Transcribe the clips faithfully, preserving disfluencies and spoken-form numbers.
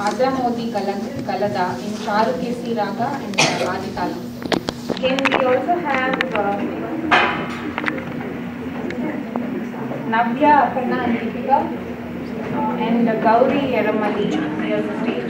Ardhamoti Kalada in Charukesi Raga and Aditala. Then we also have uh, Navya Aparna and Deepika uh, and Gauri Yeramali near the stage.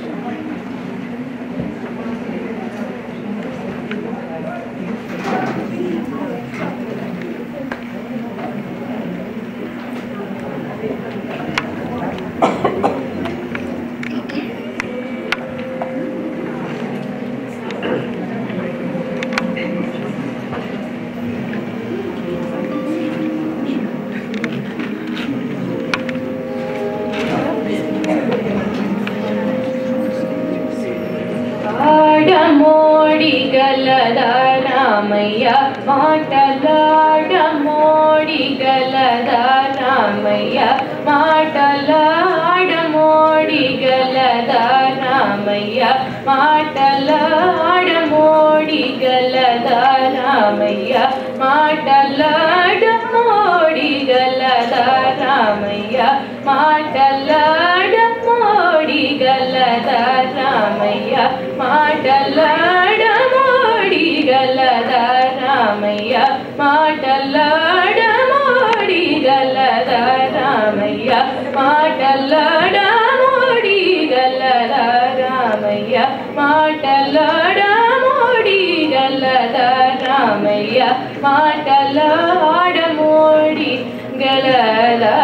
Ramaya, Matalada Modi Galada Ramaya, Matalada Modi Galada Ramaya, Matalada Modi Galada Ramaya, Matalada Modi Galada Ramaya, Matalada Modi Galada Ramaya, Matalada Galada Ramaya, Matalada Modi Galada Ramaya, Matalada Modi Galada Ramaya, Matalada Modi Galada Ramaya, Matalada Modi Galada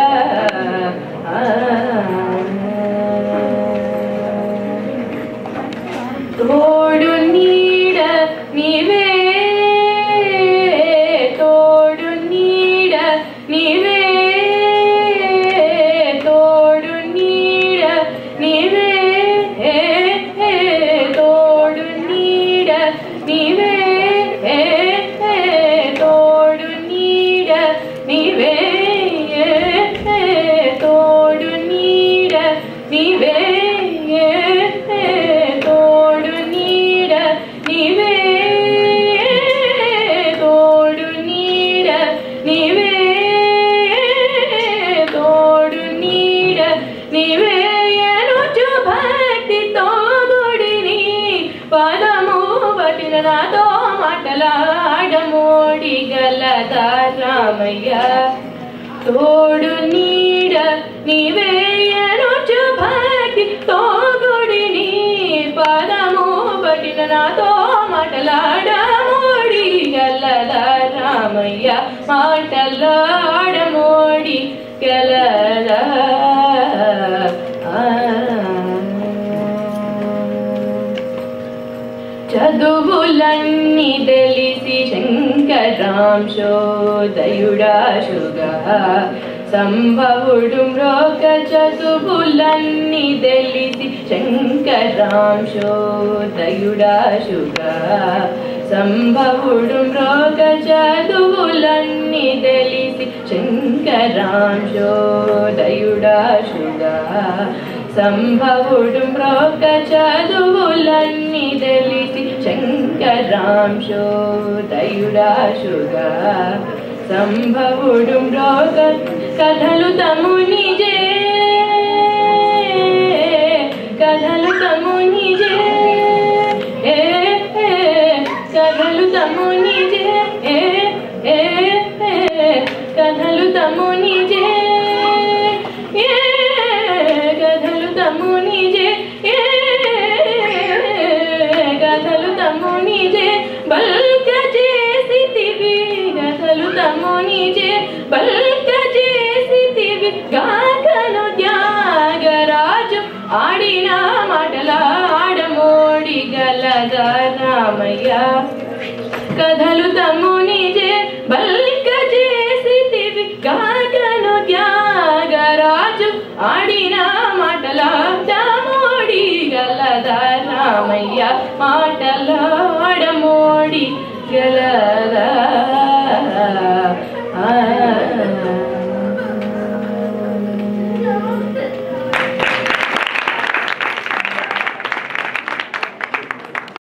Todu Nida Nive Todu Nida Nive Todu Nida Nive Todu Nida Nive Todu Nida Nive Todu Nida Nive Nato Matalada Modi Galada Ramaya, Todu Nida Nive Yanuchu Bhakti Togudini Padamu Batina Nato Matalada Modi Galada Ramaya, Matalada Modi Galada చదువులన్నీ తెలిసి శంకరాంశోదయుడాశుగా సంభవుడు మ్రోగ చదువులన్నీ తెలిసి శంకరాంశోదయుడాశుగా సంభవుడు మ్రోగ చదువులన్నీ తెలిసి శంకరాంశోదయుడాశుగా సంభవుడు మ్రోగ చదువులన్నీ తెలిసి శంకరాంశోదయుడాశుగా సంభవుడు మ్రోగ కథలు తమునిజే కథలు తమునిజే కథలు తమునిజే కథలు తమునిజే కథలు తమునిజే కథలు తమునిజే బల్క చేసితివి కథలు తమునిజే బల్క చేసితివి గాకను త్యాగరాజు ఆడిన మాటలాడమోడి గలదా రామయ్య కథలు తమునిజే బల్క చేసితివి గాకను త్యాగరాజు ఆడిన మాటలాడమోడి గలదా రామయ్య మాట